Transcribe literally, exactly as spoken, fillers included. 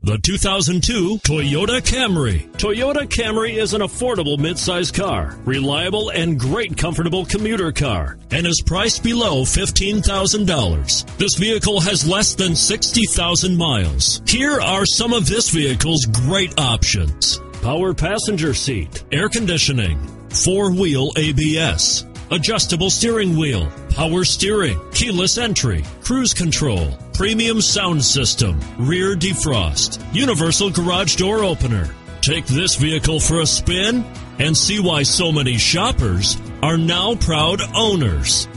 The two thousand two Toyota Camry. Toyota Camry is an affordable midsize car, reliable and great comfortable commuter car, and is priced below fifteen thousand dollars. This vehicle has less than sixty thousand miles. Here are some of this vehicle's great options: power passenger seat, air conditioning, four-wheel A B S, adjustable steering wheel, power steering, keyless entry, cruise control, premium sound system, rear defrost, universal garage door opener. Take this vehicle for a spin and see why so many shoppers are now proud owners.